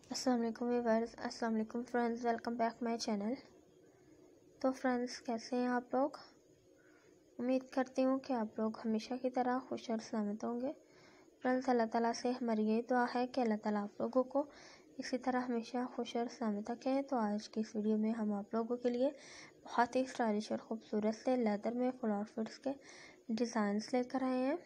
अस्सलाम वालेकुम व्यूअर्स, अस्सलाम वालेकुम friends, welcome back my channel. तो फ्रेंड्स, कैसे हैं आप लोग? उम्मीद करती हूँ कि आप लोग हमेशा की तरह खुश और सलामत होंगे। फ्रेंड्स, अल्लाह ताला से हमारी ये दुआ है कि अल्लाह ताला आप लोगों को इसी तरह हमेशा खुश और सलामत रखें। तो आज की इस वीडियो में हम आप लोगों के लिए बहुत ही स्टाइलिश और ख़ूबसूरत से लेदर में फुल आउटफिट्स के डिज़ाइंस लेकर आए हैं।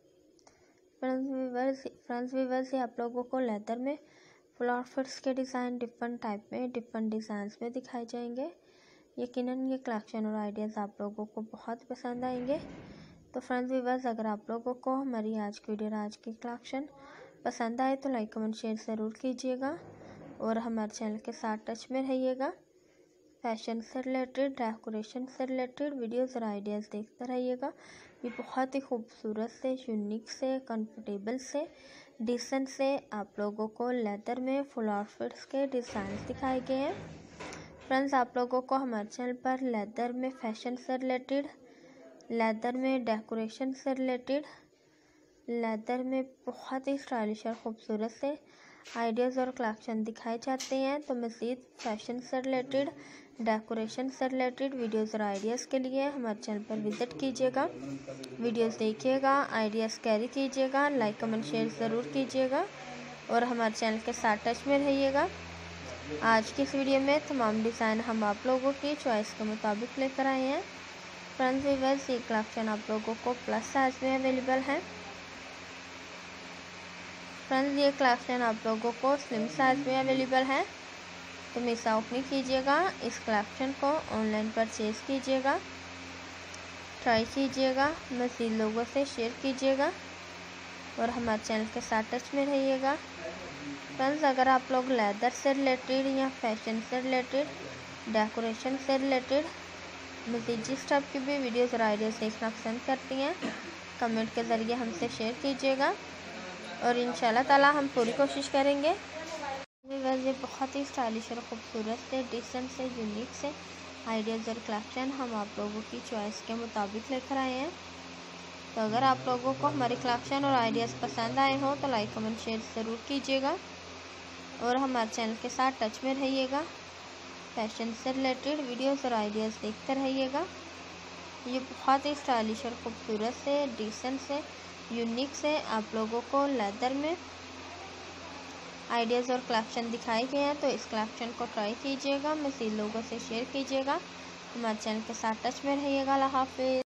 फ्रेंड्स व्यूअर्स, ये आप लोगों को लेदर में फुल आउटफिट्स के डिज़ाइन डिफरेंट टाइप में, डिफरेंट डिज़ाइंस में दिखाए जाएंगे। यकीनन ये कलेक्शन और आइडियाज़ आप लोगों को बहुत पसंद आएंगे। तो फ्रेंड्स व्यूअर्स, अगर आप लोगों को हमारी आज की वीडियो, आज की कलेक्शन पसंद आए तो लाइक कमेंट शेयर ज़रूर कीजिएगा और हमारे चैनल के साथ टच में रहिएगा। फैशन से रिलेटेड, डेकोरेशन से रिलेटेड वीडियोज़ और आइडियाज़ देखते रहिएगा। ये बहुत ही खूबसूरत से, यूनिक से, कंफर्टेबल से, डिसेंट से आप लोगों को लेदर में फुल आउटफिट्स के डिज़ाइंस दिखाए गए हैं। फ्रेंड्स, आप लोगों को हमारे चैनल पर लेदर में फैशन से रिलेटेड, लेदर में डेकोरेशन से रिलेटेड, लेदर में बहुत ही स्टाइलिश और ख़ूबसूरत से आइडियाज़ और कलेक्शन दिखाए जाते हैं। तो मज़ीद फैशन से रिलेटेड, डेकोरेशन से रिलेटेड वीडियोज़ और आइडियाज़ के लिए हमारे चैनल पर विज़िट कीजिएगा। वीडियोज़ देखिएगा, आइडियाज़ कैरी कीजिएगा, लाइक कमेंट शेयर ज़रूर कीजिएगा और हमारे चैनल के साथ टच में रहिएगा। आज की इस वीडियो में तमाम डिज़ाइन हम आप लोगों की चॉइस के मुताबिक लेकर आए हैं। फ्रेंड्स व्यूअर्स, ये कलेक्शन आप लोगों को प्लस साइज़ में अवेलेबल है। फ्रेंड्स, ये कलेक्शन आप लोगों को स्लिम साइज़ में अवेलेबल है। तो मिस आउट नहीं कीजिएगा। इस कलेक्शन को ऑनलाइन परचेज़ कीजिएगा, ट्राई कीजिएगा, मज़ीद लोगों से शेयर कीजिएगा और हमारे चैनल के साथ टच में रहिएगा। फ्रेंड्स, अगर आप लोग लेदर से रिलेटेड या फैशन से रिलेटेड, डेकोरेशन से रिलेटेड मज़ीद जिस टाइप की भी वीडियोज़ और आइडियाज़ देखना पसंद करती हैं, कमेंट के ज़रिए हमसे शेयर कीजिएगा और इंशाल्लाह ताला हम पूरी कोशिश करेंगे। ये बहुत ही स्टाइलिश और ख़ूबसूरत से, डिसेंट से, यूनिक से आइडियाज़ और कलेक्शन हम आप लोगों की चॉइस के मुताबिक लेकर आए हैं। तो अगर आप लोगों को हमारे कलेक्शन और आइडियाज़ पसंद आए हों तो लाइक कमेंट शेयर ज़रूर कीजिएगा और हमारे चैनल के साथ टच में रहिएगा। फैशन से रिलेटेड वीडियोज़ और आइडियाज़ देखते रहिएगा। ये बहुत ही स्टाइलिश और ख़ूबसूरत से, डिसेंट से, यूनिक से आप लोगों को लेदर में आइडियाज़ और कलेक्शन दिखाए गए हैं। तो इस कलेक्शन को ट्राई कीजिएगा, मज़ीद लोगों से शेयर कीजिएगा, हमारे चैनल के साथ टच में रहिएगा। अल्लाह हाफ़िज़।